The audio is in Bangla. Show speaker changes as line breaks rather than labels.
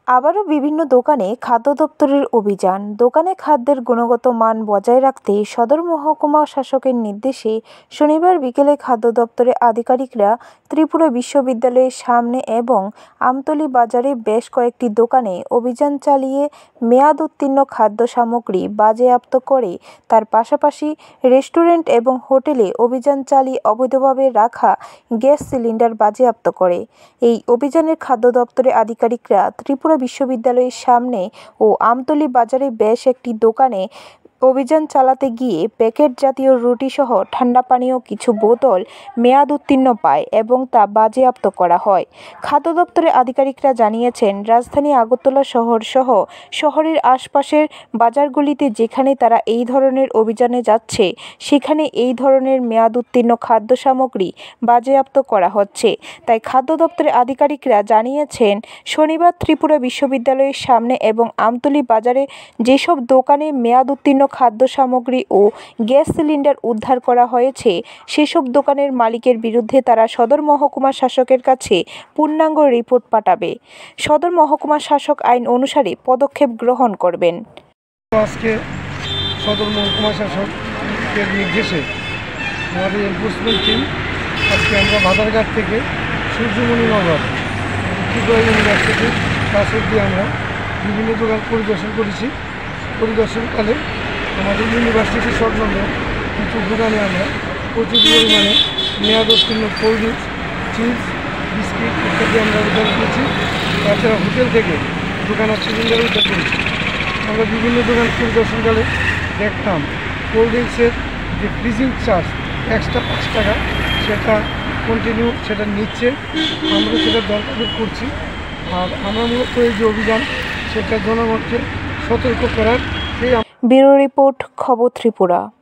আবারও বিভিন্ন দোকানে খাদ্য দপ্তরের অভিযান। দোকানে খাদ্যের গুণগত মান বজায় রাখতে সদর মহকুমা শাসকের নির্দেশে শনিবার বিকেলে খাদ্য দপ্তরের আধিকারিকরা ত্রিপুরা বিশ্ববিদ্যালয়ের সামনে এবং আমতলী বাজারে বেশ কয়েকটি দোকানে অভিযান চালিয়ে মেয়াদ উত্তীর্ণ খাদ্য সামগ্রী বাজেয়াপ্ত করে তার পাশাপাশি রেস্টুরেন্ট এবং হোটেলে অভিযান চালিয়ে অবৈধভাবে রাখা গ্যাস সিলিন্ডার বাজেয়াপ্ত করে। এই অভিযানের খাদ্য দপ্তরের আধিকারিকরা ত্রিপুরা বিশ্ববিদ্যালয়ের সামনে ও আমতলী বাজারে বেশ একটি দোকানে অভিযান চালাতে গিয়ে প্যাকেট জাতীয় রুটি সহ ঠান্ডা পানীয় কিছু বোতল মেয়াদ উত্তীর্ণ পায় এবং তা বাজেয়াপ্ত করা হয়। খাদ্য দপ্তরের আধিকারিকরা জানিয়েছেন, রাজধানী আগরতলা শহর সহ শহরের আশপাশের বাজারগুলিতে যেখানে তারা এই ধরনের অভিযানে যাচ্ছে সেখানে এই ধরনের মেয়াদ উত্তীর্ণ খাদ্য সামগ্রী বাজেয়াপ্ত করা হচ্ছে। তাই খাদ্য দপ্তরের আধিকারিকরা জানিয়েছেন, শনিবার ত্রিপুরা বিশ্ববিদ্যালয়ের সামনে এবং আমতলী বাজারে যেসব দোকানে মেয়াদ উত্তীর্ণ খাদ্য সামগ্রী ও গ্যাস সিলিন্ডার উদ্ধার করা হয়েছে সেসব দোকানের মালিকের বিরুদ্ধে তারা সদর মহকুমা শাসকের কাছে পূর্ণাঙ্গ রিপোর্ট পাঠাবে। সদর মহকুমা শাসক আইন অনুসারে পদক্ষেপ গ্রহণ করবেন।
আজকে সদর মহকুমা শাসকের নির্দেশে আমাদের এনফোর্সমেন্ট টিম আজকে আমরা বাজারঘাট থেকে সূর্যমণিনগর ত্রিপুরা ইউনিভার্সিটির কাছে দিয়ে আমরা বিভিন্ন দোকান পরিদর্শন করেছি। পরিদর্শনকালে আমাদের ইউনিভার্সিটির সংলগ্ন কিছু দোকানে আমরা প্রচুর পরিমাণে মেয়াদ উত্তীর্ণ কোল্ড ড্রিঙ্কস, চিপস, বিস্কিট ইত্যাদি আমরা উদ্ধার করেছি। তাছাড়া হোটেল থেকে দোকানের সিলিন্ডার উদ্ধার করেছি। আমরা বিভিন্ন দোকান পরিদর্শনকালে দেখতাম কোল্ড ড্রিঙ্কসের যে ফ্রিজিং চার্জ এক্সট্রা 5 টাকা সেটা কন্টিনিউ সেটা নিচ্ছে। আমরা সেটা দরকার করছি। আর আমরা মূলত এই যে অভিযান সেটা জনগণকে সতর্ক করার।
ব্যুরো রিপোর্ট, খবর ত্রিপুরা।